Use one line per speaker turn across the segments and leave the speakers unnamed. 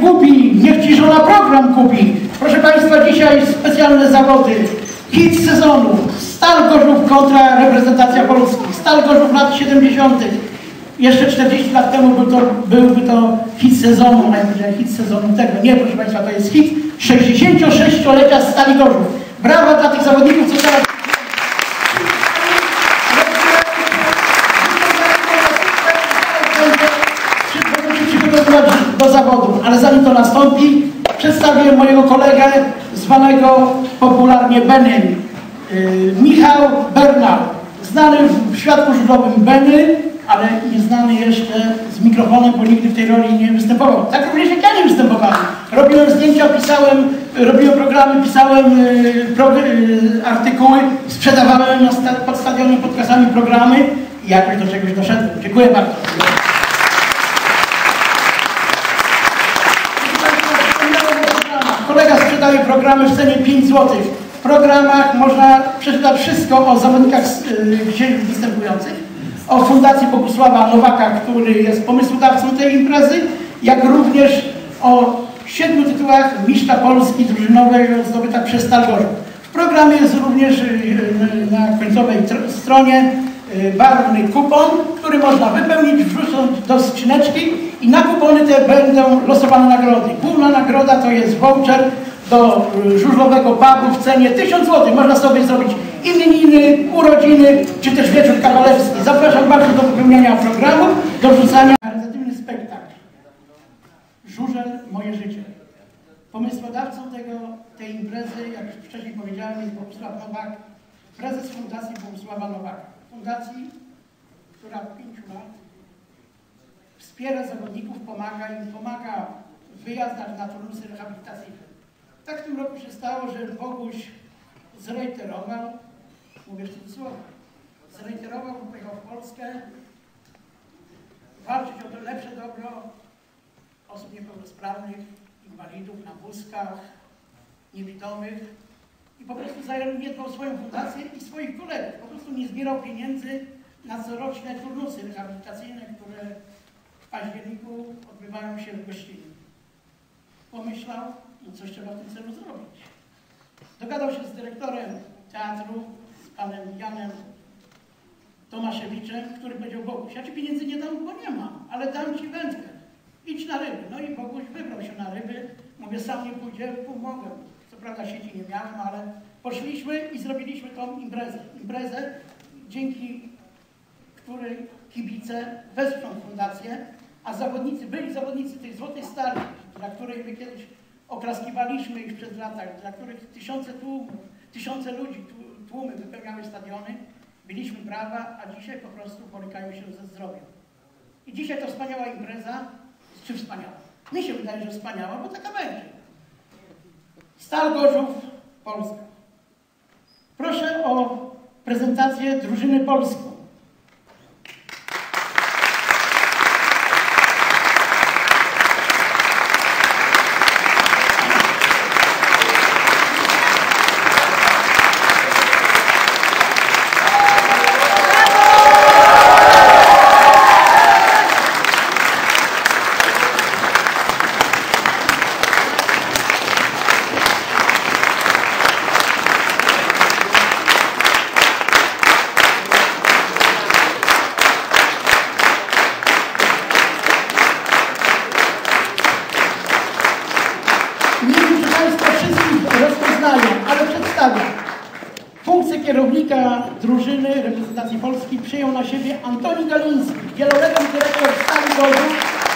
głupi, niech ci żona program kupi. Proszę Państwa, dzisiaj specjalne zawody. Hit sezonu. Stal Gorzów kontra reprezentacja Polski. Stal Gorzów lat 70. Jeszcze 40 lat temu byłby to hit sezonu, najpierw hit sezonu tego. Nie, proszę Państwa, to jest hit 66-lecia Stali Gorzów. Brawa dla tych zawodników, co teraz... do zawodów, ale zanim to nastąpi, przedstawię mojego kolegę, zwanego popularnie Benym. Michał Bernal, znany w świadku żużlowym Beny, ale nieznany jeszcze z mikrofonem, bo nigdy w tej roli nie występował. Tak również jak ja nie występowałem. Robiłem zdjęcia, robiłem programy, pisałem artykuły, sprzedawałem pod stadionem, pod kasami programy i jakoś do czegoś doszedłem. Dziękuję bardzo. Kolega sprzedaje programy w cenie 5 zł. W programach można przeczytać wszystko o zawodnikach dzisiaj występujących, o Fundacji Bogusława Nowaka, który jest pomysłodawcą tej imprezy, jak również o 7 tytułach mistrza Polski drużynowej zdobytych przez Stal Gorzów. W programie jest również na końcowej stronie barwny kupon, który można wypełnić, wrzucąc do skrzyneczki i na kupony te będą losowane nagrody. Główna nagroda to jest voucher do żużlowego pubu w cenie 1000 zł. Można sobie zrobić imieniny, urodziny, czy też wieczór kawalerski. Zapraszam bardzo do wypełniania programu, do wrzucania. Charytatywny spektakl. Żużel, moje życie. Pomysłodawcą tej imprezy, jak już wcześniej powiedziałem, jest Bogusław Nowak, prezes Fundacji Bogusława Nowaka. Fundacji, która od 5 lat wspiera zawodników, pomaga w wyjazdach na turnusy rehabilitacyjne. Tak w tym roku się stało, że Boguś zrejterował, mówię w cudzysłowie, zrejterował, pojechał w Polskę walczyć o lepsze dobro osób niepełnosprawnych, inwalidów, na wózkach, niewidomych i po prostu zajmował swoją fundację i swoich kolegów. Po prostu nie zbierał pieniędzy na coroczne turnusy rehabilitacyjne, które w październiku odbywają się w Gościnie. Pomyślał, no coś trzeba w tym celu zrobić. Dogadał się z dyrektorem teatru, z panem Janem Tomaszewiczem, który powiedział: Boguś, ja ci pieniędzy nie dam, bo nie mam, ale dam ci wędkę. Idź na ryby. No i Boguś wybrał się na ryby. Mówię, sam nie pójdzie, pomogę. Co prawda sieci nie miałem, ale poszliśmy i zrobiliśmy tą imprezę. Imprezę, dzięki której kibice wesprzą fundację, a byli zawodnicy tych Złotej Stali, dla której my kiedyś oklaskiwaliśmy ich przed latach, dla których tysiące ludzi, tłumy wypełniały stadiony, biliśmy brawa, a dzisiaj po prostu borykają się ze zdrowiem. I dzisiaj to wspaniała impreza, czy wspaniała? Mi się wydaje, że wspaniała, bo taka będzie. Stal Gorzów, Polska. Proszę o prezentację drużyny polskiej. Funkcję kierownika drużyny reprezentacji Polski przyjął na siebie Antoni Galiński, wieloletni dyrektor Stali Gorzów,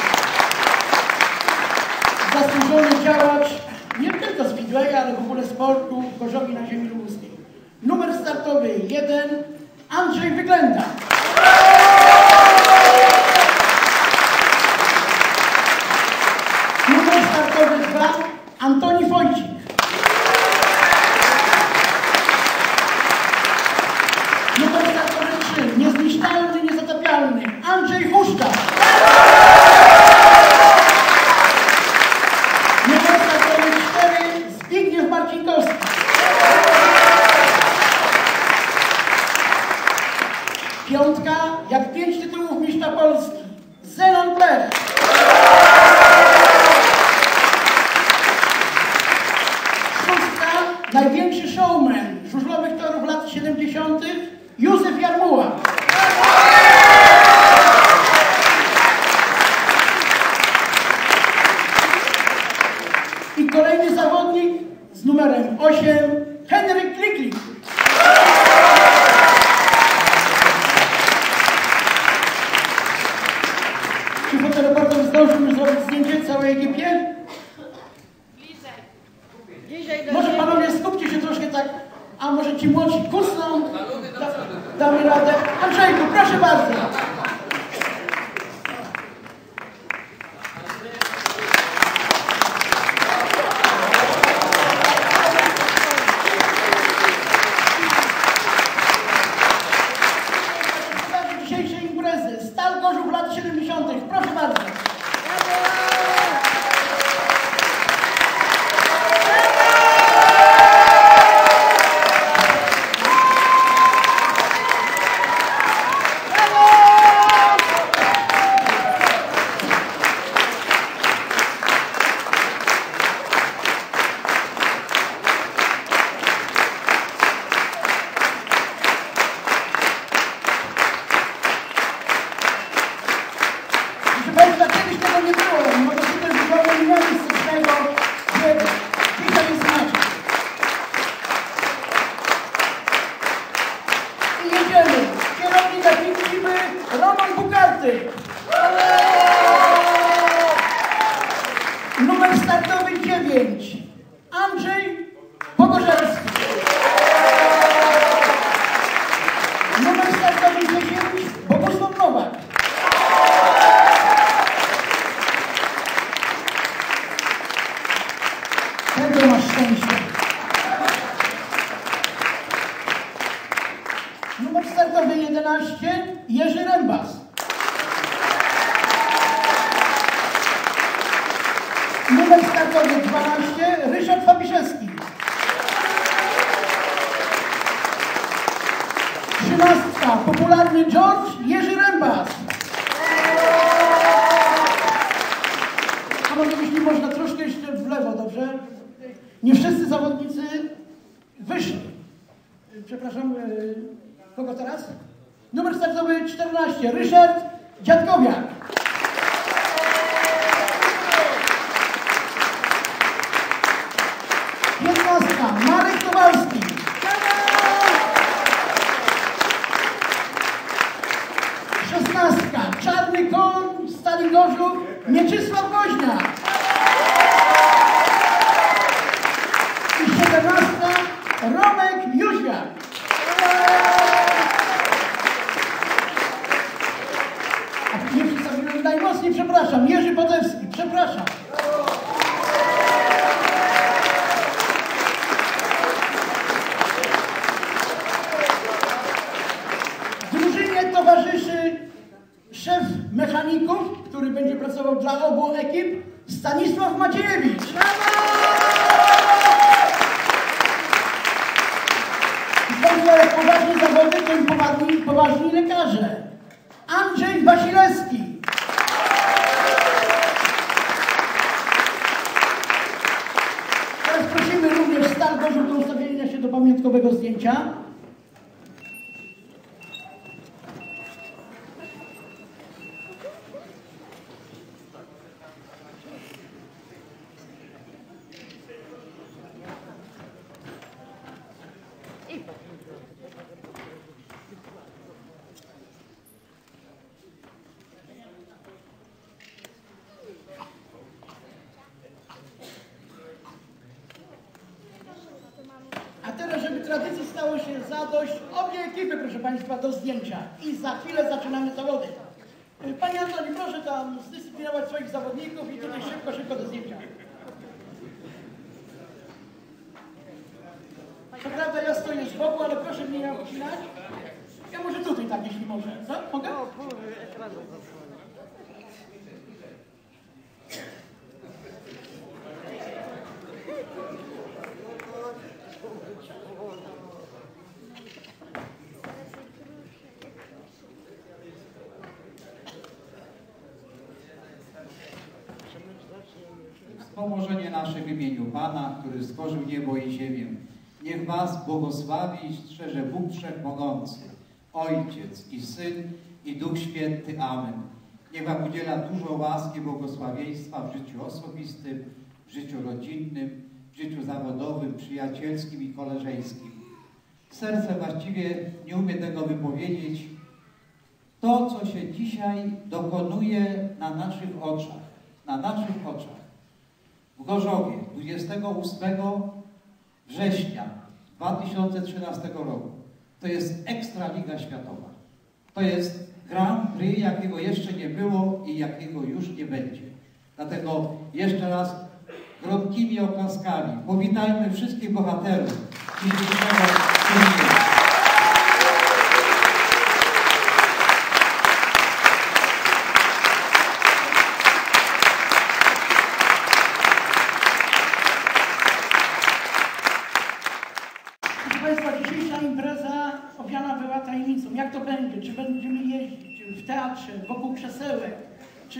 zasłużony działacz nie tylko speedway, ale w ogóle sportu w Gorzowie na ziemi lubuskiej. Numer startowy 1 Andrzej Wyględa. Numer startowy 2 Antoni Wojcik. Numer startowy 3 niezniszczalny, niezatapialny Andrzej Huszcza. Numer startowy 4 Zbigniew Marcinkowski. Piątka, jak 5 tytułów mistrza Polski, Zenon Plech. największy showman żużlowych torów lat 70. Józef Jarmuła. I kolejny zawodnik z numerem 8, Henryk Kliklik. Czy fotoreporter zdążył już zrobić zdjęcie całej ekipie? Bliżej. Może panowie skupcie się troszkę tak, a może ci młodsi kusną? Damy radę. Andrzejku, proszę bardzo. Dzisiejszej imprezy Stal Gorzów lat 70. Proszę bardzo. Kiedyś tego nie było, może się też zupełnie nie mieli stycznego biegu. Dzisiaj jest inaczej. I jedziemy. Kierownik ekipy Roman Bukarty. Numer startowy 9. Andrzej Pogorzelski. Numer startowy 10. Bogusław Nowak. Tego masz szczęście. Numer startowy 11, Jerzy Rębas. Numer startowy 12, Ryszard Fabiszewski. 13, popularny George Jerzy Rębas. A może jeśli można troszkę jeszcze w lewo, dobrze? Nie wszyscy zawodnicy wyszli. Przepraszam, kogo teraz? Numer startowy 14, Ryszard Dziadkowiak. 15, Marek Kowalski. 16, Czarny Koń, Stali Gorzów, Mieczysław Woźniak. I 17, Romek Jóźwiak. A nie przedstawiłem najmocniej, przepraszam, Jerzy Podewski, przepraszam. Drużynie towarzyszy szef mechaników, który będzie pracował dla obu ekip, Stanisław Maciejewicz. Jak poważni zawody, to i poważni lekarze. Andrzej Wasilewski. Teraz prosimy również Stal Gorzów do ustawienia się do pamiątkowego zdjęcia. A teraz, żeby tradycji stało się zadość, obie ekipy, proszę Państwa, do zdjęcia. I za chwilę zaczynamy zawody. Panie Antoni, proszę tam zdyscyplinować swoich zawodników i tutaj szybko do zdjęcia. Co prawda ja stoję z boku, ale proszę mnie nie obcinać. Ja może tutaj tak, jeśli może. Co? Mogę?
Wspomożenie nasze w imieniu Pana, który stworzył niebo i ziemię Niech was błogosławi i strzeże Bóg Wszechmogący, Ojciec i Syn i Duch Święty. Amen. Niech wam udziela dużo łaski, błogosławieństwa w życiu osobistym, w życiu rodzinnym, w życiu zawodowym, przyjacielskim i koleżeńskim. Serce właściwie nie umie tego wypowiedzieć. To, co się dzisiaj dokonuje na naszych oczach, w Gorzowie 28 września 2013 roku, to jest Ekstraliga Światowa. To jest Grand Prix, jakiego jeszcze nie było i jakiego już nie będzie. Dlatego jeszcze raz gromkimi oklaskami powitajmy wszystkich bohaterów dzisiejszego turnieju.
Proszę Państwa, dzisiejsza impreza owiana była tajemnicą. Jak to będzie? Czy będziemy jeździć w teatrze, wokół krzesełek, czy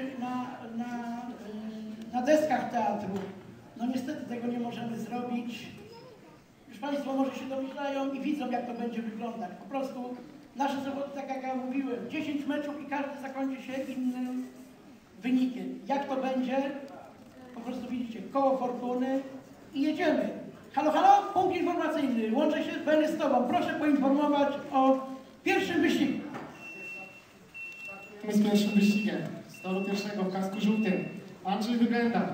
na deskach teatru? No niestety tego nie możemy zrobić. Już Państwo może się domyślają i widzą, jak to będzie wyglądać. Po prostu nasze zawody, tak jak ja mówiłem, 10 meczów i każdy zakończy się innym wynikiem. Jak to będzie? Po prostu widzicie, koło fortuny i jedziemy. Halo, halo, punkt informacyjny. Łączę się, będę z Tobą. Proszę poinformować o pierwszym wyścigu.
Z pierwszym wyścigiem. Z toru pierwszego w kasku żółtym Andrzej Wyględa.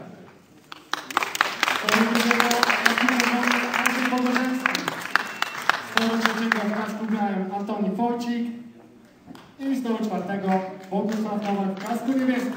Z toru drugiego Andrzej Bogorzewski. Z toru trzeciego w kasku białym Antoni Wojcik. I z toru czwartego Bogusław Nowak w kasku niebieskim.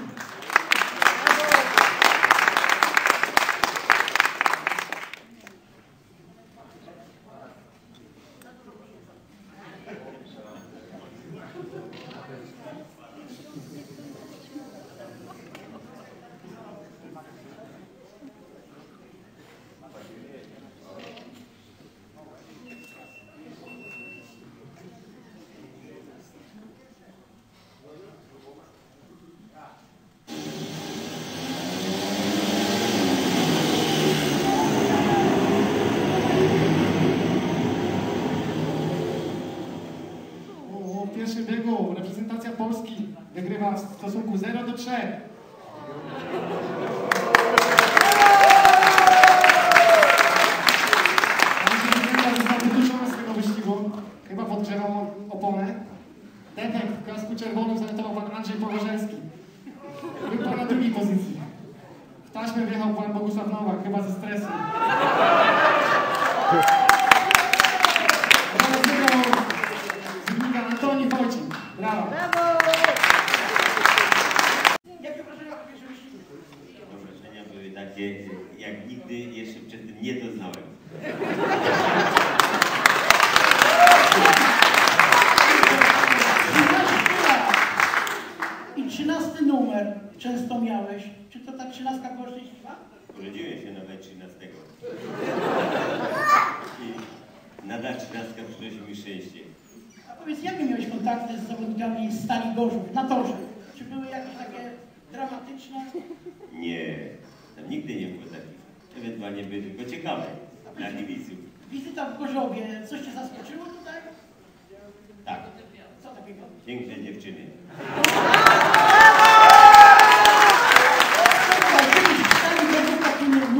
W pierwszym biegu reprezentacja Polski wygrywa w stosunku 0-3. Andrzej został wykluczony z tego wyścigu. Chyba podgrzewał oponę. Defekt w kasku czerwonym zanotował pan Andrzej Bogorzewski. Był pan na drugiej pozycji. W taśmę wjechał pan Bogusław Nowak, chyba ze stresu. Antoni Wojcik. Brawo.
Jakie wrażenia po pierwszym wyścigu?
Wrażenia były takie, jak nigdy jeszcze przed tym nie doznałem.
I 13 numer często miałeś. Czy to ta 13 była szczęśliwa?
Urodziłem się nawet 13. I nadal 13 przynosi mi szczęście.
A powiedz, jakie miałeś kontakty z zawodnikami z Stali Gorzów na torze? Czy były jakieś takie dramatyczne?
Nie, tam nigdy nie było takich. Ewentualnie były tylko ciekawe dla kibiców.
Wizyta w Gorzowie, coś Cię zaskoczyło tutaj?
Tak,
Co takiego?
piękne dziewczyny.
Takim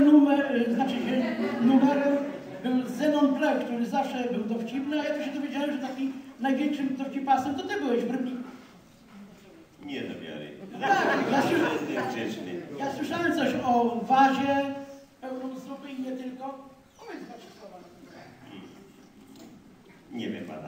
numerem był Zenon Plech, który zawsze był dowcipny, a ja tu się dowiedziałem, że takim największym dowcipasem to Ty byłeś w Rybniku.
Nie do wiary.
Tak,
Jestem grzeczny.
ja słyszałem coś o wazie pełną zupy i nie tylko. Powiedz dwa trzy słowa.
Nie wiem pana.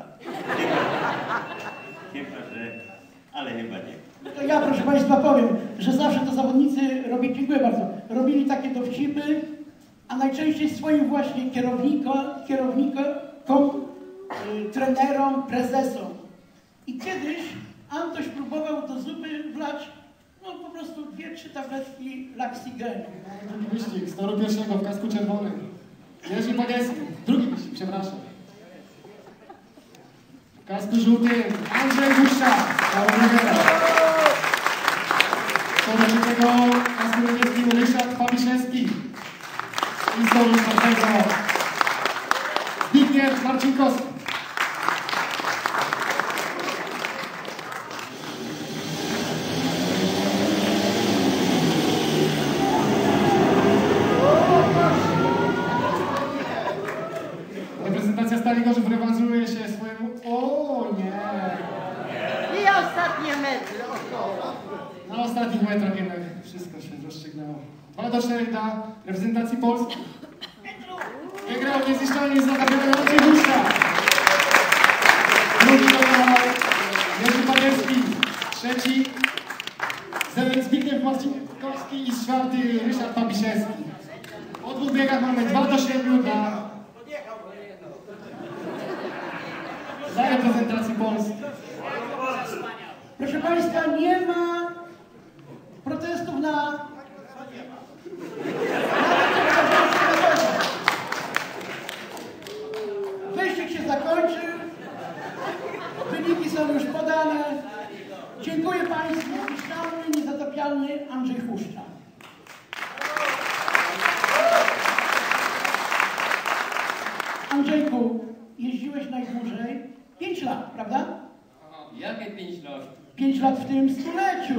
Chyba, że... ale chyba nie.
To ja, proszę Państwa, powiem, że zawsze to zawodnicy robili, dziękuję bardzo, robili takie dowcipy, a najczęściej swoim właśnie kierownikom, trenerom, prezesom. I kiedyś Antoś próbował do zupy wlać, no po prostu 2-3 tabletki Laxigenu.
Drugi wyścig, z toru pierwszego w kasku czerwonym. Jerzy Bagieski. Drugi wyścig, przepraszam. W kasku żółtym Andrzej Guszcza. Z toru drugiego. Z toru trzeciego w kasku niebieskim Ryszard Fabiszewski. I z toru czwartego
ostatnie metry około.
Na ostatnich metrach jednak wszystko się rozstrzygnęło. 2-4 dla reprezentacji Polski. Wygrał niezniszczalnie z Natalia Huszcza. Drugi wygrał Jerzy Paderski. Trzeci Zbigniew Marcinkowski i czwarty Ryszard Papiszewski. Po 2 biegach mamy 2-7 dla reprezentacji Polski.
Proszę Państwa, nie ma protestów na... Wyścig się zakończył. Wyniki są już podane. Dziękuję Państwu. Niezniszczalny, niezatapialny Andrzej Huszcza. Andrzejku, jeździłeś najdłużej 5 lat, prawda?
Jakie 5 lat?
5 lat w tym stuleciu.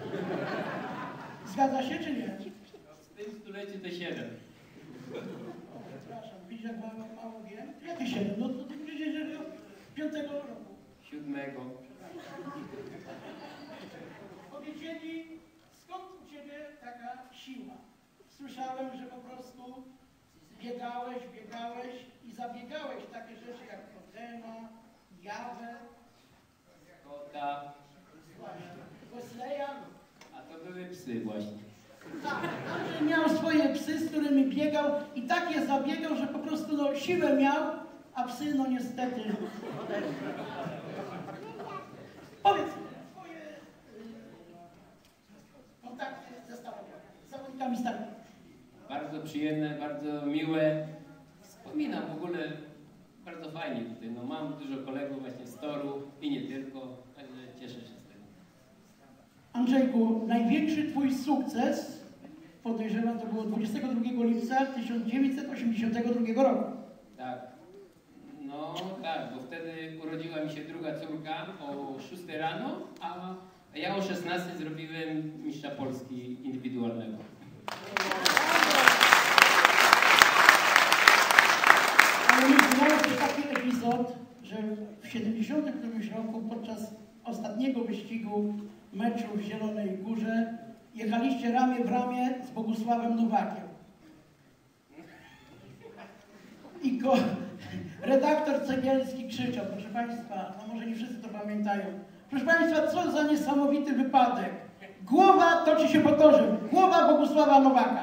Zgadza się czy nie?
W tym stuleciu to 7.
Przepraszam, widzisz jak mało wiem? Jakie 7? No to przecież 5 roku.
7.
Powiedzieli, skąd u Ciebie taka siła? Słyszałem, że po prostu biegałeś i zabiegałeś takie rzeczy jak Podema, Jawę,
Kota.
Wesleya.
A to były psy właśnie.
Tak, Andrzej miał swoje psy, z którymi biegał i tak je zabiegał, że po prostu no, siłę miał, a psy no niestety. Powiedz swoje kontakty ze zawodnikami starymi.
Bardzo przyjemne, bardzo miłe. Wspominam w ogóle bardzo fajnie tutaj. No, mam dużo kolegów właśnie z toru i nie tylko, także cieszę się z tego.
Andrzejku, największy Twój sukces, podejrzewam, to było 22 lipca 1982 roku.
Tak. No tak, bo wtedy urodziła mi się druga córka o 6 rano, a ja o 16 zrobiłem mistrza Polski indywidualnego.
Ale miał też taki epizod, że w 70 którymś roku podczas ostatniego wyścigu meczu w Zielonej Górze jechaliście ramię w ramię z Bogusławem Nowakiem. I redaktor Cegielski krzyczał, proszę Państwa, no może nie wszyscy to pamiętają, proszę Państwa, co za niesamowity wypadek. Głowa toczy się po torze, głowa Bogusława Nowaka.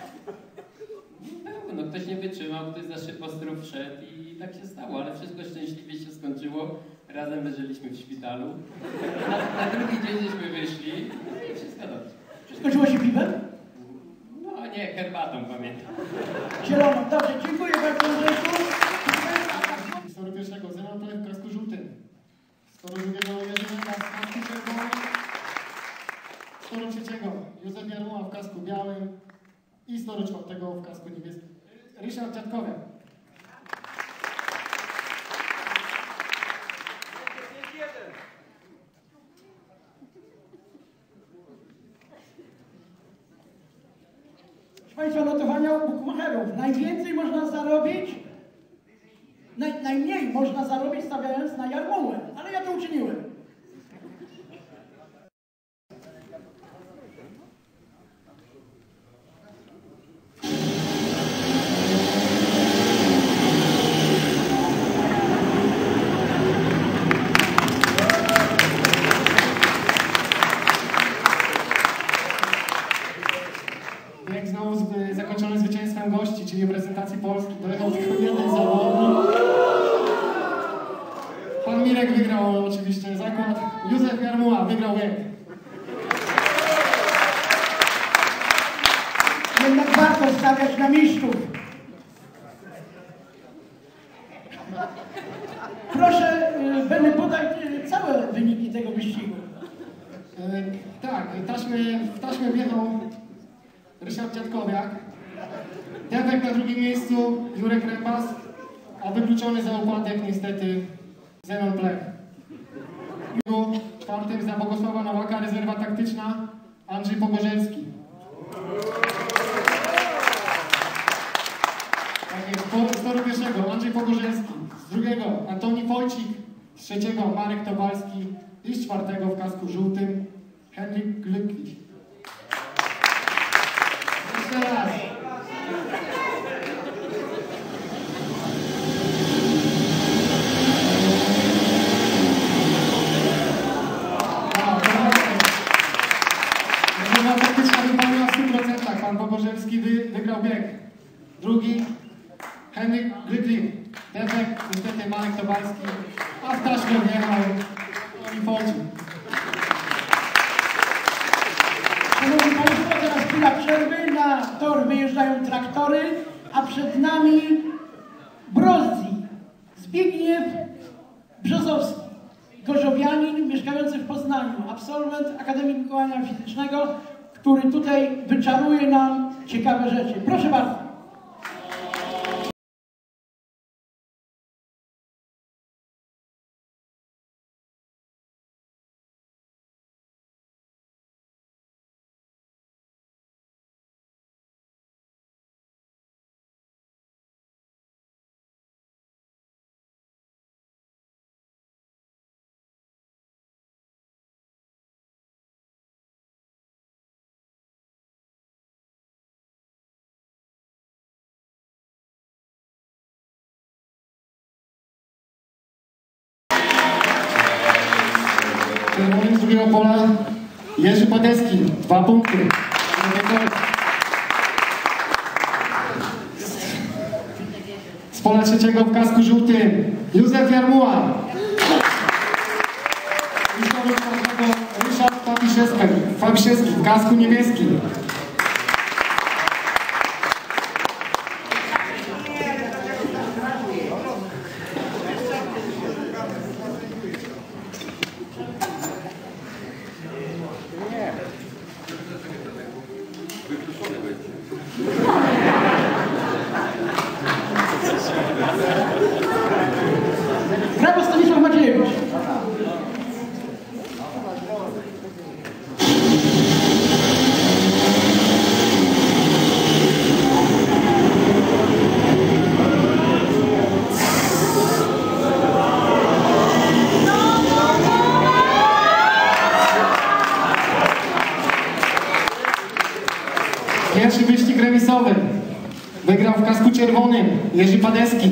No ktoś nie wytrzymał, ktoś za szybko wszedł i tak się stało, ale wszystko szczęśliwie się skończyło. Razem leżeliśmy w szpitalu. Na drugi dzień żeśmy wyszli i wszystko dobrze.
Skończyło się piwem?
No nie, herbatą pamiętam.
Zieloną, dobrze, dziękuję bardzo Andrzejku.
Z toru pierwszego Zenon Plech w kasku żółtym. Z toru drugiego Jerzy Wenda w kasku czerwonym. Z toru trzeciego Józef Jarmuła w kasku białym. I z toru czwartego w kasku niebieskim Ryszard Dziadkowiak.
Proszę Państwa, notowania u bukmacherów. Najwięcej można zarobić, najmniej można zarobić stawiając na Jarmułę, ale ja to uczyniłem.
Jak znowu zakończony zwycięstwem gości, czyli reprezentacji Polski, dojechał tylko jeden zawodnik. Pan Mirek wygrał oczywiście zakład. Józef Jarmuła wygrał bieg.
Jednak warto stawiać na mistrzów. Proszę, będę podać całe wyniki tego wyścigu.
Tak, w taśmie wjechał Ryszard Dziadkowiak. Defekt na drugim miejscu Jurek Rębas, a wykluczony za upadek niestety Zenon Plech. Czwartym za Bogusława Nowaka rezerwa taktyczna Andrzej Pogorzelski. Tak jest, z toru pierwszego Andrzej Pogorzelski, z drugiego Antoni Wojcik, z trzeciego Marek Towalski i z czwartego w kasku żółtym Henryk Glücklich. Jeszcze raz. Taktyczna wypełniła w 100%. Pan Pogorzelski wygrał bieg. Drugi Henryk Glücklich. Defekt, niestety Marek Towalski, a w taśmę wjechał i pocił.
Szanowni Państwo, teraz chwila przerwy. Na tor wyjeżdżają traktory, a przed nami Brozzi, Zbigniew Brzozowski, gorzowianin mieszkający w Poznaniu, absolwent Akademii Wychowania Fizycznego, który tutaj wyczaruje nam ciekawe rzeczy. Proszę bardzo.
Czerwonym z drugiego pola Jerzy Padeski, 2 punkty. Z pola trzeciego w kasku żółtym Józef Jarmuła. I z pola czwartego Ryszard Fabiszewski w kasku niebieskim.
Brawo, Stanisław Maciejewicz.
Pierwszy wyścig remisowy wygrał w kasku czerwonym Jerzy Padeski.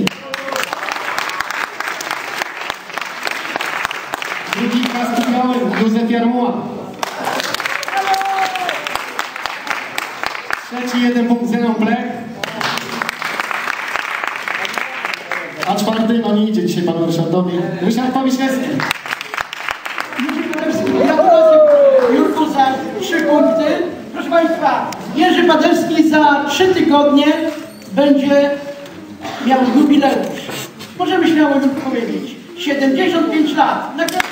Drugi w kasku białym Józef Jarmuła. Trzeci 1 punkt Zenon Blech. A czwarty, no nie idzie dzisiaj panu Ryszardowi, Ryszard Fabiszewski.
Gratulacje Jurku za 3 punkty. Proszę Państwa, Jerzy Paderski za 3 tygodnie będzie miał jubileusz. Możemy śmiało już powiedzieć. 75 lat.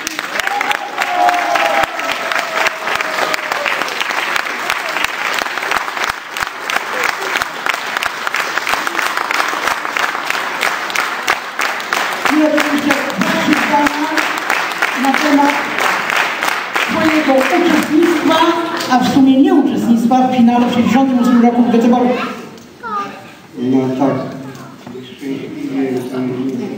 Na temat swojego uczestnictwa, a w sumie nie uczestnictwa w finale w 1968 roku w Göteborgu.
No tak, szczęśliwie jestem.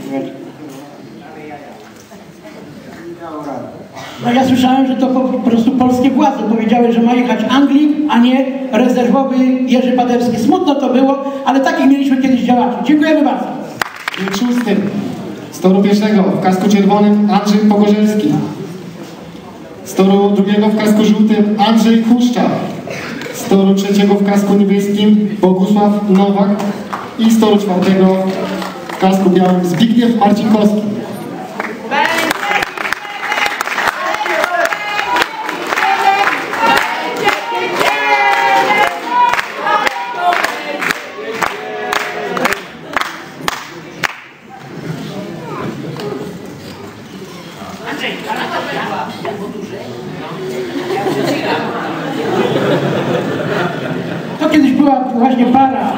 No ja słyszałem, że to po prostu polskie władze powiedziały, że ma jechać Anglik, a nie rezerwowy Jerzy Paderski. Smutno to było, ale takich mieliśmy kiedyś działaczy. Dziękujemy bardzo.
Bieg szósty z toru pierwszego w kasku czerwonym Andrzej Pogorzelski. Z toru drugiego w kasku żółtym Andrzej Huszczak. Z toru trzeciego w kasku niebieskim Bogusław Nowak. I z toru czwartego w kasku białym Zbigniew Marcinkowski.
To kiedyś była właśnie para.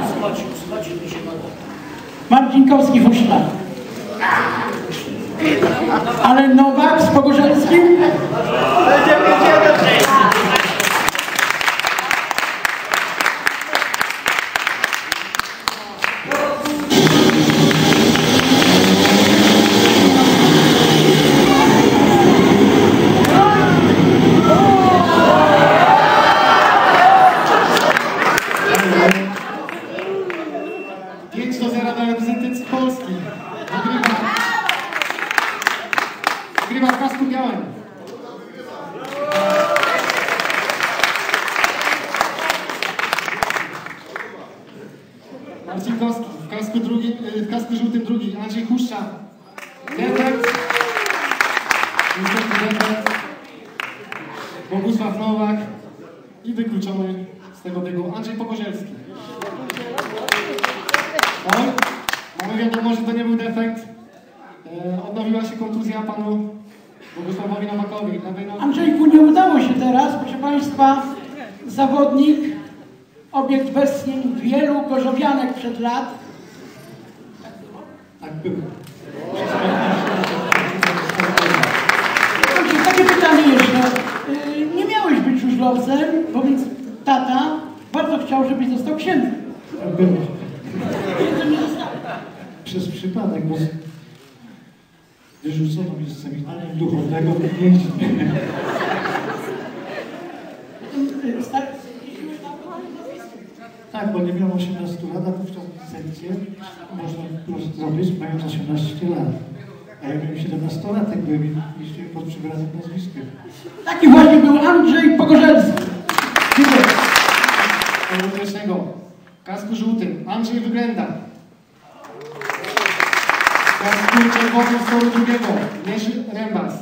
Marcinkowski Huszczak. Ale Nowak z Pogorzelskim?
w kasku żółtym drugi Andrzej Huszcza. Defekt. Niestety defekt. Bogusław Nowak. I wykluczony z tego biegu Andrzej Pogorzelski. Oj, mamy wiadomo, że to nie był defekt. Odnowiła się kontuzja panu Bogusławowi Nowakowi.
Andrzejku, nie udało się teraz, proszę Państwa, zawodnik, obiekt westchnień wielu gorzowianek przed lat.
Tak było.
Dobrze, takie pytanie jeszcze. Nie miałeś być żużlowcem, bo więc tata bardzo chciał, żebyś został księdzem.
Tak było.
Księdzem nie został.
Przez przypadek, bo wyrzucono mnie z seminarium duchownego w Niemczech. Tak, bo nie miałem 18 lat, a wówczas licencję można zrobić mając 18 lat. A ja miałem 17-latek, byłem jeszcze pod przybranym nazwiskiem.
Taki właśnie był Andrzej Pogorzelski. Dziękuję.
Pierwszego. W kasku żółtym Andrzej Wyględa. W kasku czerwonym z toru drugiego Jerzy Rembas.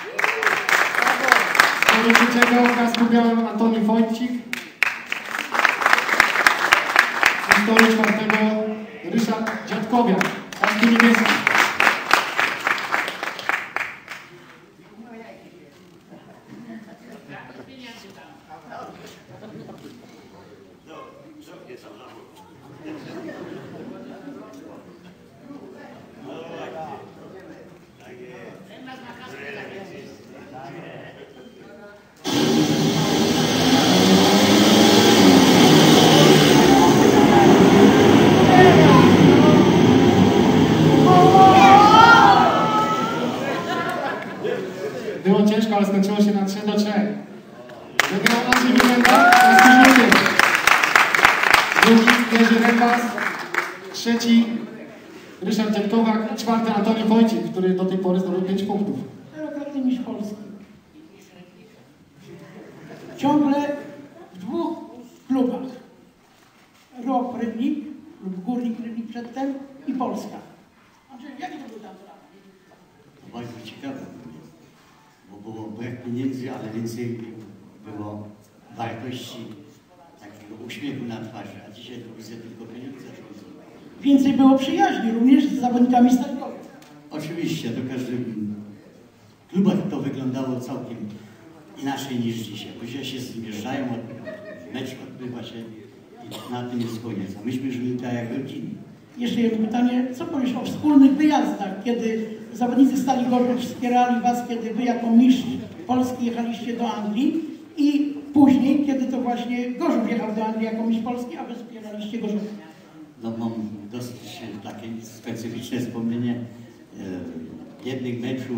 Z toru trzeciego w kasku białym Antoni Wojcik. I z toru czwartego Ryszard Dziadkowiak. W kasku niebieskim. Było ciężko, ale skończyło się na 3-3. Wygrał Andrzej Wyględa, drugi Jerzy Rembas, trzeci Ryszard Dziadkowiak, czwarty Antoni Wojcik, który do tej pory zdobył 5 punktów.
Wielokrotny mistrz Polski. Ciągle w dwóch klubach. ROP Rybnik lub Górnik Rybnik przedtem i Polska. Andrzej, jaki to był tam lat?
To bardzo ciekawe, bo było brak pieniędzy, ale więcej było wartości, takiego uśmiechu na twarzy, a dzisiaj to widzę tylko pieniądze rządzą.
Więcej było przyjaźni również z zawodnikami Staligowi.
Oczywiście, to każdym klubach to wyglądało całkiem inaczej niż dzisiaj, bo dzisiaj się zmierzają, mecz odbywa się i na tym jest koniec, a myśmy żyli tak jak rodziny.
Jeszcze jedno pytanie, co powiesz o wspólnych wyjazdach, kiedy zawodnicy Stali Gorzów wspierali Was, kiedy Wy jako mistrz Polski jechaliście do Anglii i później, kiedy to właśnie Gorzów jechał do Anglii jako mistrz Polski, a Wy wspieraliście Gorzów.
No mam dosyć takie specyficzne wspomnienie jednych meczów,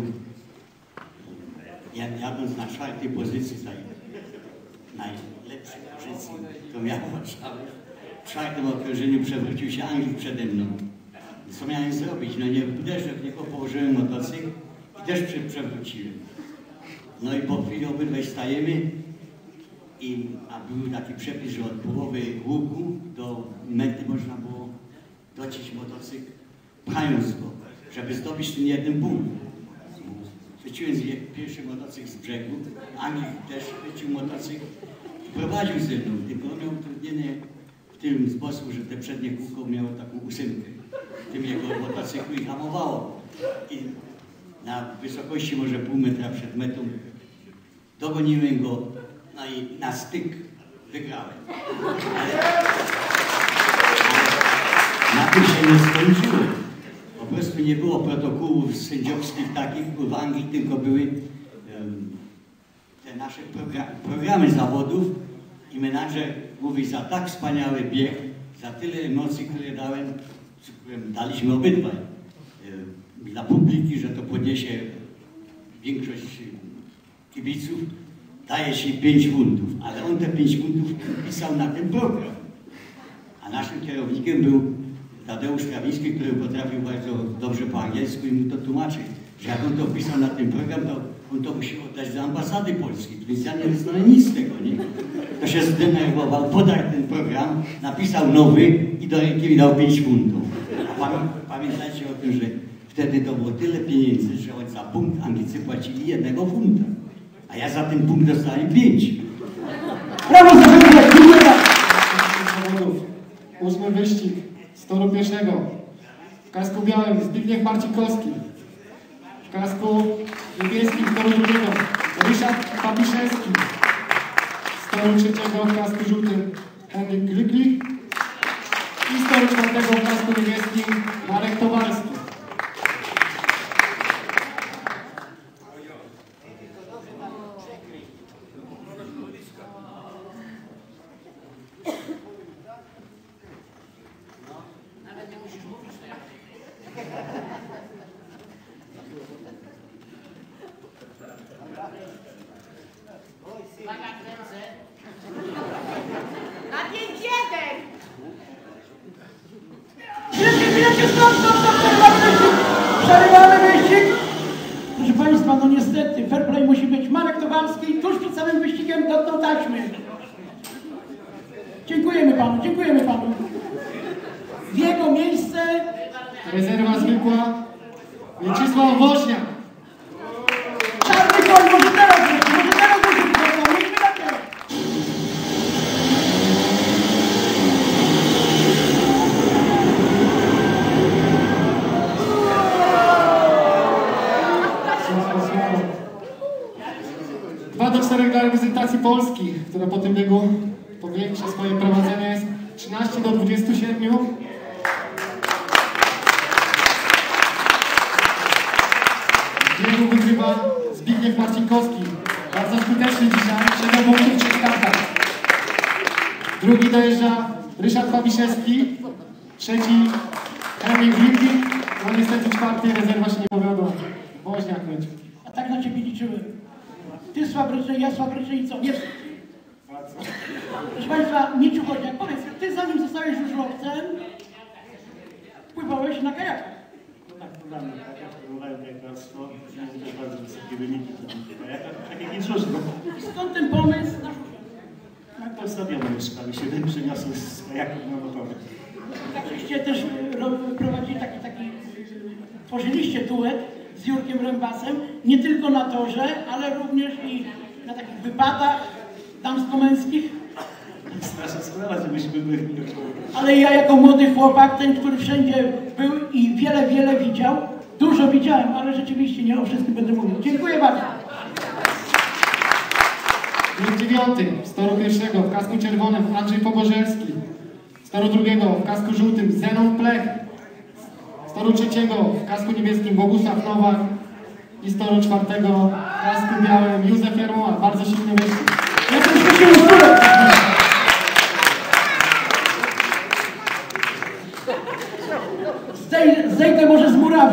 jadąc na 4. pozycji, najlepszej pozycji, to miałem Warszawy. W 4. okrążeniu przewrócił się Anglik przede mną. Co miałem zrobić? No nie uderzę w niego, położyłem motocykl i też przewróciłem. No i po chwili obydwaj stajemy, a był taki przepis, że od połowy łuku do mety można było dociąć motocykl, pchając go, żeby zdobyć ten jeden punkt. Chwyciłem pierwszy motocykl z brzegu, Anglik też chwycił motocykl i prowadził ze mną, tylko on miał utrudnienie w tym sposób, że te przednie kółko miało taką 8 w tym jego motocyklu i hamowało. I na wysokości może pół metra przed metą dogoniłem go, no i na styk wygrałem. Ale na tym się nie skończyło. Po prostu nie było protokołów sędziowskich takich w Anglii, tylko były te nasze programy zawodów i menadżer mówi, za tak wspaniały bieg, za tyle emocji, które daliśmy obydwaj dla publiki, że to podniesie większość kibiców, daje się 5 funtów, ale on te 5 funtów pisał na ten program. A naszym kierownikiem był Tadeusz Krawiński, który potrafił bardzo dobrze po angielsku i mu to tłumaczyć, że jak on to wpisał na ten program, to on to musi oddać do ambasady polskiej, więc ja nie wyznałem nic z tego, nie? To się zdenerwował, podarł ten program, napisał nowy i do ręki mi dał 5 funtów. pamiętajcie o tym, że wtedy to było tyle pieniędzy, że za punkt Anglicy płacili 1 funta. A ja za ten punkt dostałem 5.
Brawo za wygrać, dziękuję bardzo.
Zawodów. 8. wyścig z toru pierwszego. W kasku białym Zbigniew Marcikowski. W kasku niebieskim z toru drugiego Ryszard Fabiszewski. Z toru trzeciego w kasku żółtym Henryk Glyklik. I z toru czwartego w kasku niebieskim Marek Towarski.
Na 5-1!
Przerywamy wyścig. Proszę Państwa, no niestety, fair play musi być. Marek Towarski tuż przed samym wyścigiem dotknął taśmy. Dziękujemy Panu, dziękujemy Panu. W jego miejsce...
Rezerwa zwykła Mieczysław Woźniak.
Czarny koń, może teraz być, może teraz być. Mieliśmy nadzieję.
Dwa do 4 dla reprezentacji Polski, która po tym biegu powiększa swoje prowadzenie, jest 13 do 27. W biegu wygrywa Zbigniew Marcinkowski. Bardzo skuteczny dzisiaj, 7 punktów w 3 startach. Drugi dojeżdża Ryszard Fabiszewski. Trzeci Henryk Glyklik. No niestety czwarty, rezerwa się nie powiodła. Woźniak będzie.
A tak na Ciebie liczyłem. Ty słabryczny, ja słabryczny i co? Nie. Proszę Państwa, Miciu Woźniak, powiedz, Ty zanim zostałeś żużlowcem, pływałeś na kajakach.
Tak, pływałem na kajakach, pływałem kajakarstwo, miałem też bardzo wysokie wyniki w kajakach, tak jak i żużlu.
Skąd ten pomysł na żużel?
Jak to wstawiamy mieszkali, się ten przyniosł z kajaków na motorze.
Tak żeście też prowadzili tworzyliście duet z Jurkiem Rębasem, nie tylko na torze, ale również i na takich wypadach damsko-męskich.
Straszna sprawa, żebyśmy byli.
Ale ja jako młody chłopak, ten, który wszędzie był i wiele widział, dużo widziałem, ale rzeczywiście nie o wszystkim będę mówił. Dziękuję bardzo.
Bieg 9. Z toru pierwszego w kasku czerwonym Andrzej Pogorzelski. Z toru drugiego w kasku żółtym Zenon Plech. Z toru trzeciego w kasku niebieskim Bogusław Nowak. I z toru czwartego w kasku białym Józef Jarmoła. Bardzo silny wyścig.
Ja troszkę się uzdrowię. Zejdę może z murawy.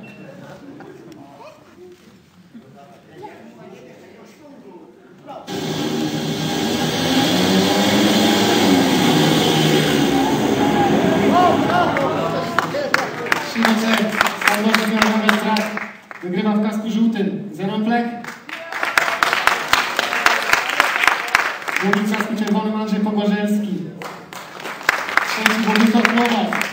Wygrywa w kasku żółtym Zenon Plech. Drugi w kasku czerwonym Andrzej Pogorzelski. Trzeci Bogusław Nowak.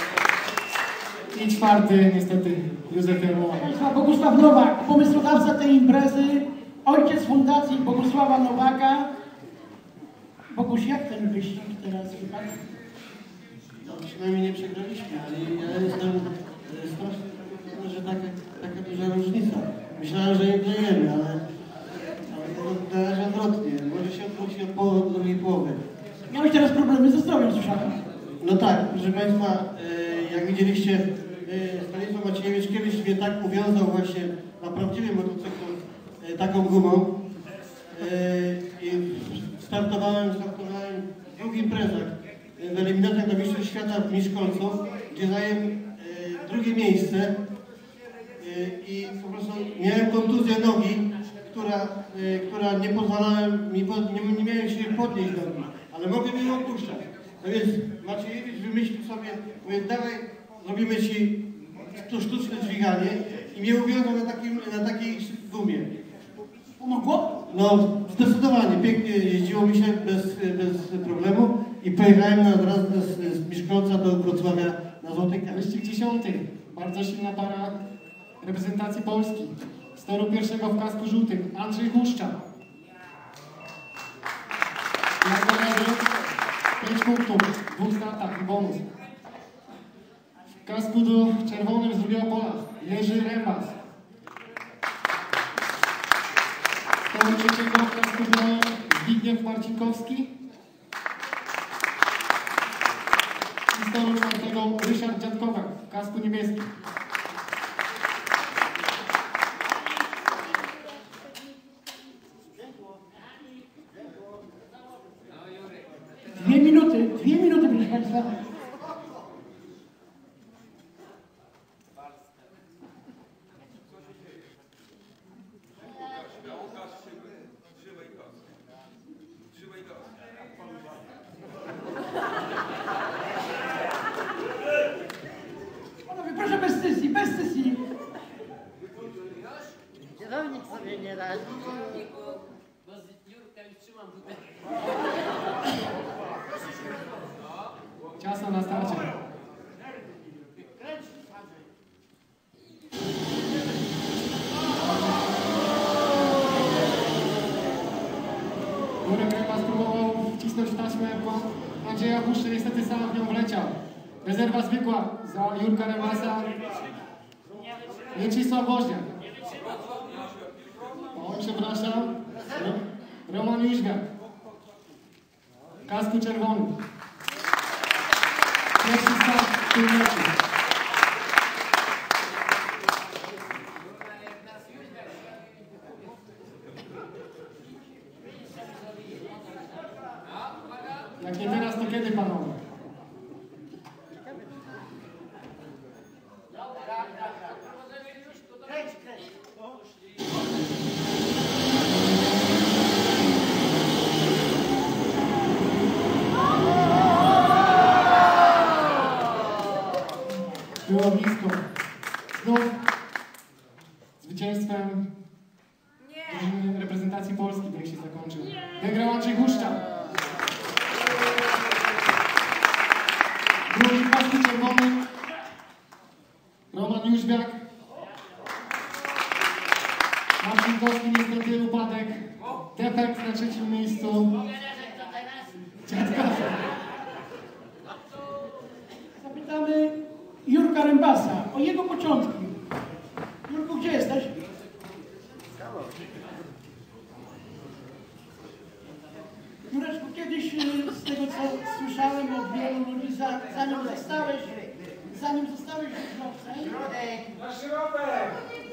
I czwarty niestety Józef Jarmoła.
Bogusław Nowak, pomysłodawca tej imprezy, ojciec fundacji Bogusława Nowaka. Boguś, jak ten wyścig teraz wypadł?
No, przynajmniej nie przegraliśmy, ale ja jestem strasznie, że taka duża różnica. Myślałem, że nie klejemy, ale na razie odwrotnie. Może się odwróci od drugiej połowy.
Miałeś teraz problemy ze zdrowiem, słyszałem.
No tak, proszę Państwa, jak widzieliście, Stanisław Maciejewicz kiedyś mnie tak uwiązał właśnie na prawdziwym motocyklu taką gumą i startowałem w dwóch imprezach, w eliminacjach do Mistrzostw Świata w Miszkolców, gdzie zająłem drugie miejsce i po prostu miałem kontuzję nogi, która nie pozwalała mi, nie miałem się podnieść nogi, ale mogłem ją opuszczać. No więc Maciejewicz wymyślił sobie, mówię, dawaj, zrobimy ci to sztuczne dźwiganie i mnie uwiązał na takiej gumie.
Pomogło?
No, zdecydowanie, pięknie jeździło mi się bez problemu. i pojechałem od razu z Miszkolca do Wrocławia na Złoty Karp.
Wyścig 10. Bardzo silna para reprezentacji Polski. Z toru pierwszego w kasku żółtym Andrzej Huszcza. Jak koledzy 5 punktów, 2 startach i bonus. W kasku czerwonym z drugiego pola Jerzy Rembas. Z toru trzeciego w kasku białym Zbigniew Marcinkowski. I z toru czwartego Ryszard Dziadkowak w kasku niebieskim.
Dwie minuty, proszę Państwa. Panowie, proszę bez sesji, bez sesji.
Kierownik sobie nie radzi.
Bo z Jurka już trzymam tutaj.
Ciasno na starcie. Jurek Rembas spróbował wcisnąć w taśmę, bo Andrzeja Huszczy niestety sam w nią wleciał. Rezerwa zwykła za Jurka Rembasa. Mieczysław Woźniak. O, przepraszam. Roman Jóźwiak. W kasku czerwonym. Pierwszy start w tym meczu. Jak nie teraz, to kiedy, panowie? Było blisko. Znów zwycięstwem drużyny reprezentacji Polski bieg się zakończył. Wygrał Andrzej Huszcza. Drugi pasku czerwony Roman Jóźwiak. Marcinkowski niestety upadek. Defekt na trzecim miejscu. Dziadkowy.
Zapytamy Jurka Rembasa o jego początki. Jurku, gdzie jesteś? Jureczku, kiedyś z tego co słyszałem od wielu ludzi, zanim zostałeś żużlowcem.
Na środek!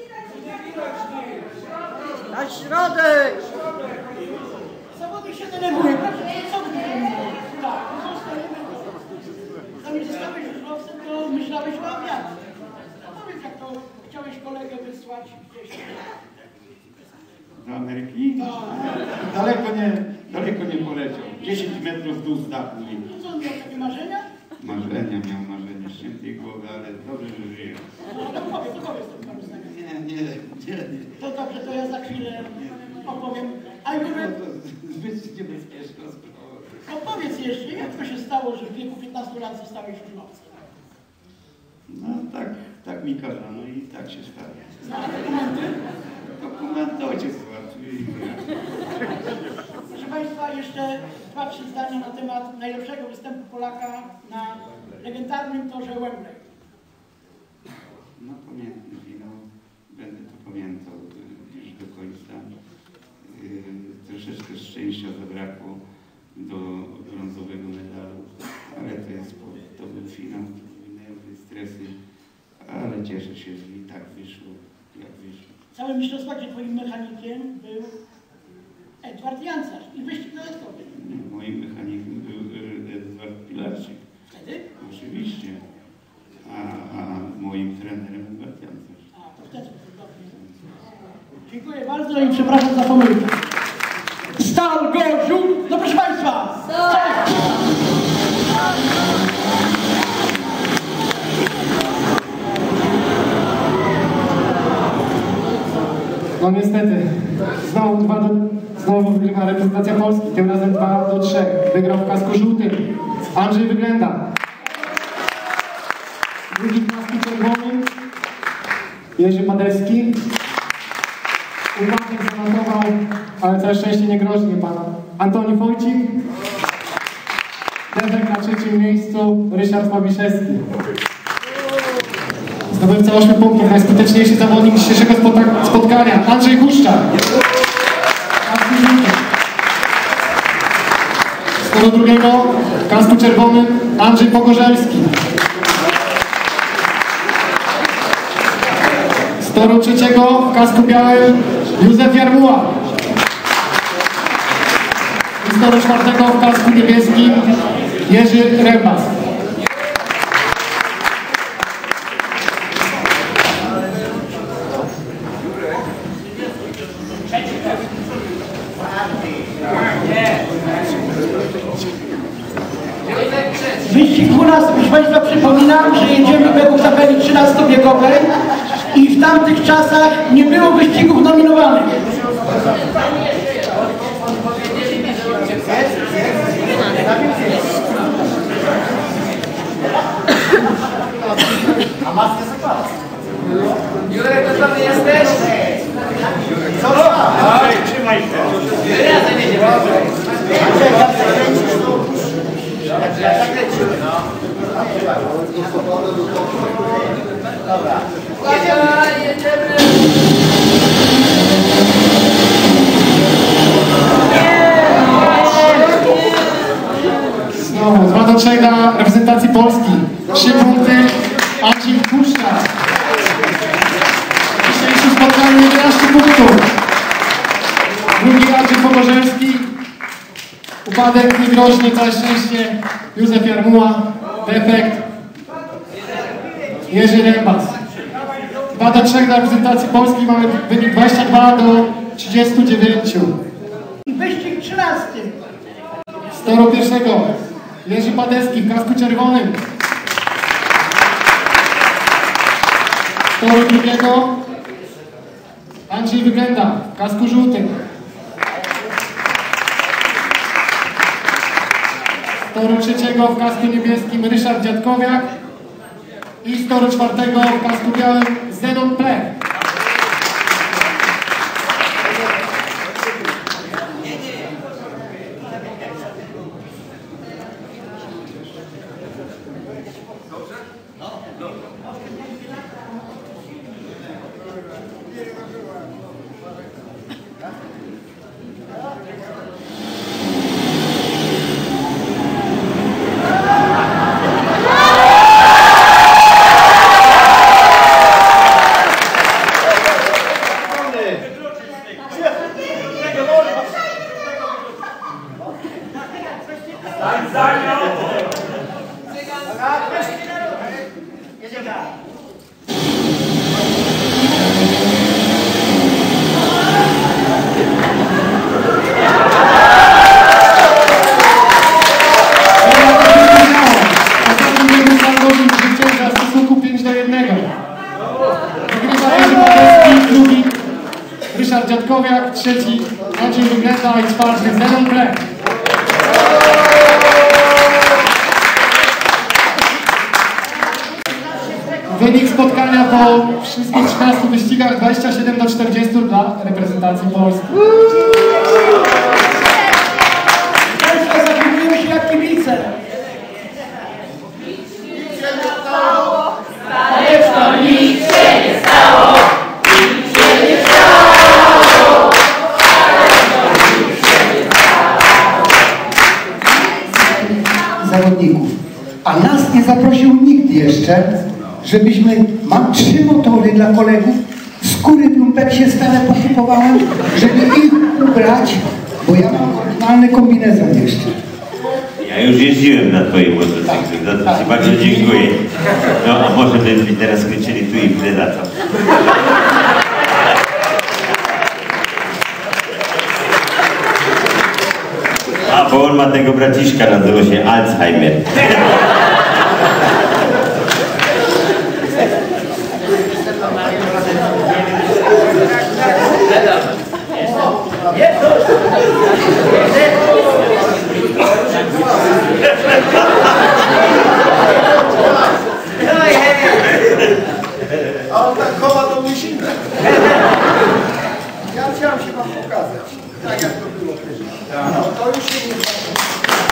Na środek!
Zawodnik się denerwuje, proszę, co ty denerwujesz? Tak, zanim zostałeś żużlowcem, to myślałeś o awiacji. Powiedz, jak to chciałeś kolegę wysłać gdzieś.
Do Ameryki? Daleko nie poleciał. 10 metrów w dół z dachu.
Co on miał takie marzenia?
Miał marzenia ściętej głowy, ale dobrze, że żyje.
No powiedz to panu zdanie.
Nie.
To dobrze, to ja za chwilę opowiem. A Jurek,
Zbyt niebezpieczna sprawa.
no powiedz jeszcze, jak to się stało, że w wieku 15 lat zostałeś żużlowcem?
No tak mi kazano i tak się stało.
Znasz dokumenty?
Dokumenty ojciec załatwił.
Proszę Państwa, jeszcze 2-3 zdania na temat najlepszego występu Polaka na legendarnym torze Wembley.
No pamiętny finał. Będę to pamiętał już do końca. Troszeczkę szczęścia zabrakło do brązowego medalu, ale to był finał, to były nerwy, stresy, ale cieszę się, że i tak wyszło, jak wyszło.
Całe mistrzostwa, gdzie Twoim mechanikiem był Edward Jancarz i wyścig na Escopie.
Moim mechanikiem był Edward Pilarczyk.
Wtedy?
Oczywiście. A moim trenerem Edward Jancarz.
A, to wtedy. Dziękuję bardzo i przepraszam za pomyłkę. Stal Gorzów! No proszę Państwa!
No niestety, znowu Znowu wygrywa reprezentacja Polski, tym razem 2-3. Wygrał w kasku żółtym Andrzej Wyględa. Drugi w kasku czerwonym Jerzy Paderski. Upadek zanotował, ale całe szczęście nie groźnie pana Antoni Wojcik. Defekt na trzecim miejscu Ryszard Babiszewski. Zdobywca 8 punktów, najskuteczniejszy zawodnik dzisiejszego spotkania Andrzej Huszczak. Z tego drugiego w kasku czerwonym Andrzej Pogorzelski. Z toru trzeciego w kasku białym Józef Jarmuła. I z toru czwartego w kasku niebieskim Jerzy Rembas.
Wyścig 12, proszę Państwa, przypominam, że jedziemy według tabeli 13-biegowej i w tamtych czasach nie było wyścigów nominowanych.
A maskę zakłada. Jurek, gotowy jesteś? Co?
Trzymaj się.
Razem jedziemy. Dobra. Uwaga, jedziemy.
Znowu 2-3 dla reprezentacji Polski. 3 punkty Andrzej Huszczak. W dzisiejszym spotkaniu 11 punktów. Drugi Andrzej Pogorzelski. Upadek niegroźny, całe szczęście Józef Jarmuła. Defekt Jerzy Rembas. 2-3 dla reprezentacji Polski. Mamy wynik 22-39.
I wyścig 13.
Z toru pierwszego Jerzy Paderski w kasku czerwonym. Z toru drugiego Andrzej Wyględa w kasku żółtym. Z toru trzeciego w kasku niebieskim Ryszard Dziadkowiak. I z toru czwartego w kasku białym Zenon Plech. Ryszard Dziadkowiak, trzeci Andrzej Wyględa i czwarty Zenon Plech. Wynik spotkania po wszystkich 13 wyścigach 27-40 dla reprezentacji Polski.
Państwo zachowują się jak kibice.
Nic się nie stało. Nic się nie stało.
Zawodników, a nas nie zaprosił nikt jeszcze, żebyśmy, mam 3 motory dla kolegów, skóry w lumpeksie stale pokupowałem, żeby ich ubrać, bo ja mam oryginalny kombinezon jeszcze.
Ja już jeździłem na twoim motocyklu, za to ci bardzo dziękuję. No a może byśmy teraz skończyli tu i wtedy co? A, bo on ma tego braciszka, nazywa się Alzheimer.
Jest!
A on tak chowa do musimy. Ja chciałem się wam pokazać, tak jak to było wtedy. No to już się nie zdarza.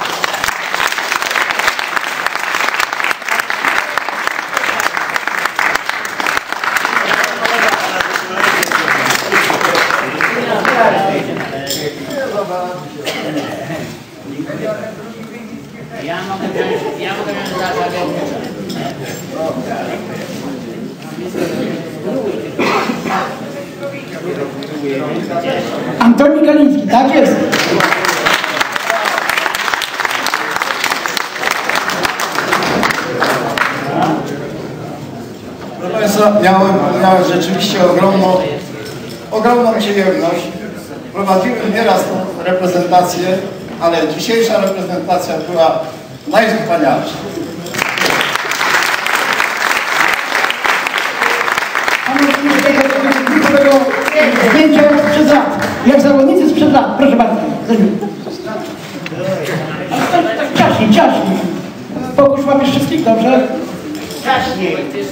Ja mogę wziąć zakładę.
Antoni Galiński, tak jest.
Proszę Państwa, miałem rzeczywiście ogromną przyjemność. Prowadziłem nieraz tą reprezentację, ale dzisiejsza reprezentacja była najwspanialsza.
Tego zdjęcia sprzed lat, jak zawodnicy sprzed lat. Proszę bardzo. Ale tak ciaśniej. Pokój łapiesz wszystkich, dobrze?
Ciaśniej.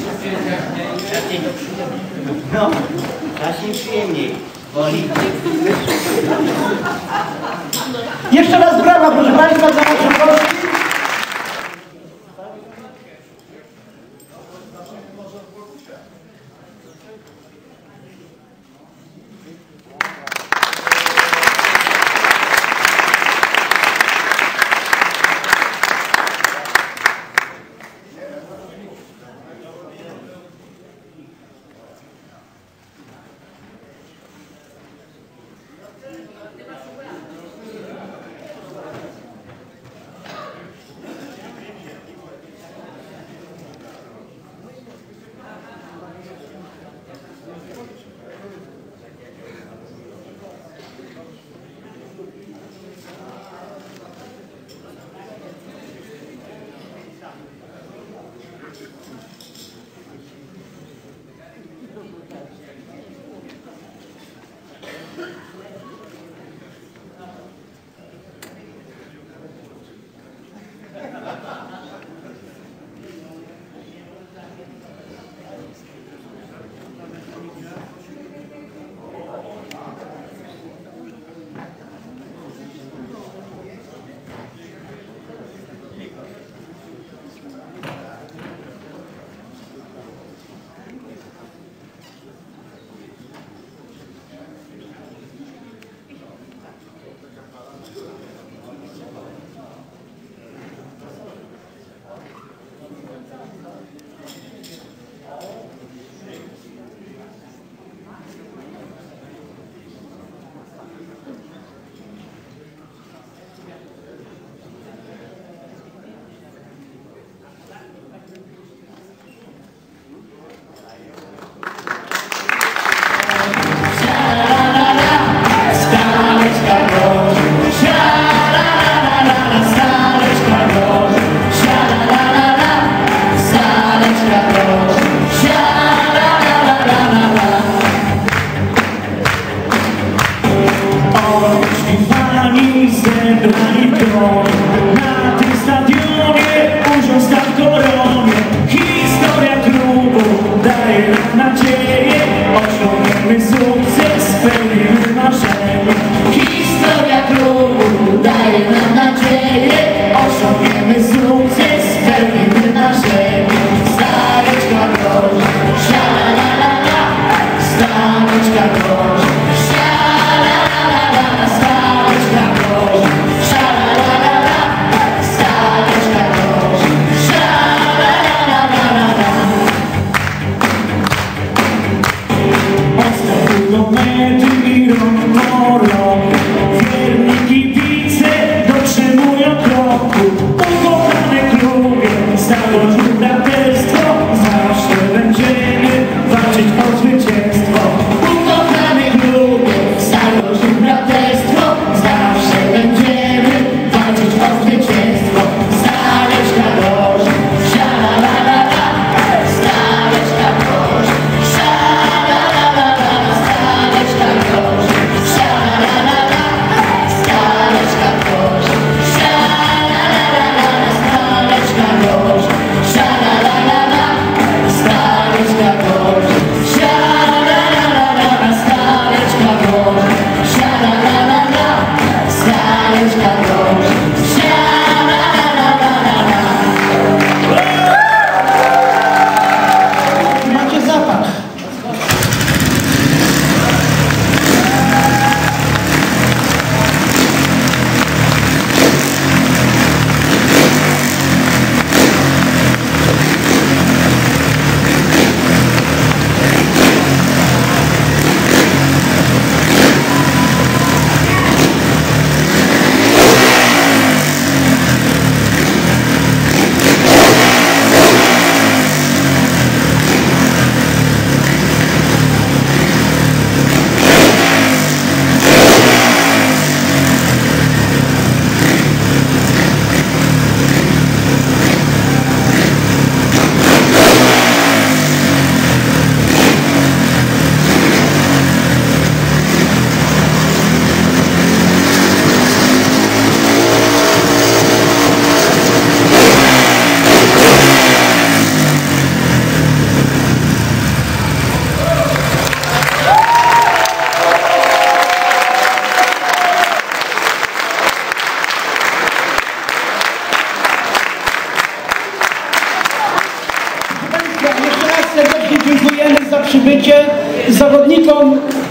No, ciaśniej przyjemniej. Boli.
Jeszcze raz brawa, proszę Państwa, za naszą Polskę. serdecznie dziękujemy za przybycie zawodnikom